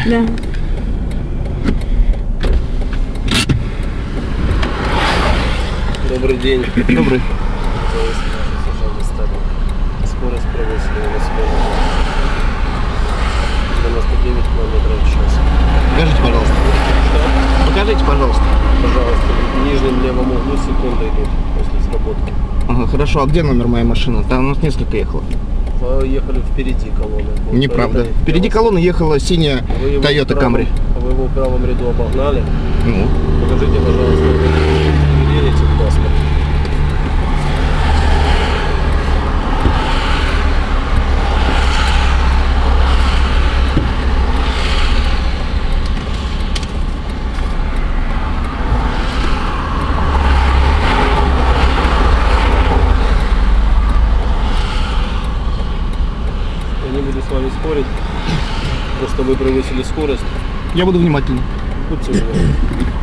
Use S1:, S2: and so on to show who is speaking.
S1: Да.
S2: Добрый день.
S3: Добрый.
S2: Скорость превысили на сегодня 99 км в час.
S3: Покажите, пожалуйста.
S2: Что?
S3: Покажите, пожалуйста.
S2: Пожалуйста, в нижнем левом углу секунды идут после сработки.
S3: Ага, хорошо. А где номер моей машины? Там у нас несколько ехало.
S2: Поехали впереди колонны. Вот
S3: Неправда. Впереди колонны ехала синяя Toyota Camry.
S2: Вы его в правом ряду обогнали.
S3: Ну.
S2: Покажите, пожалуйста, удивите паспорт. Я не буду с вами спорить, просто вы превысили скорость.
S3: Я буду внимательный.
S2: Будьте внимательны.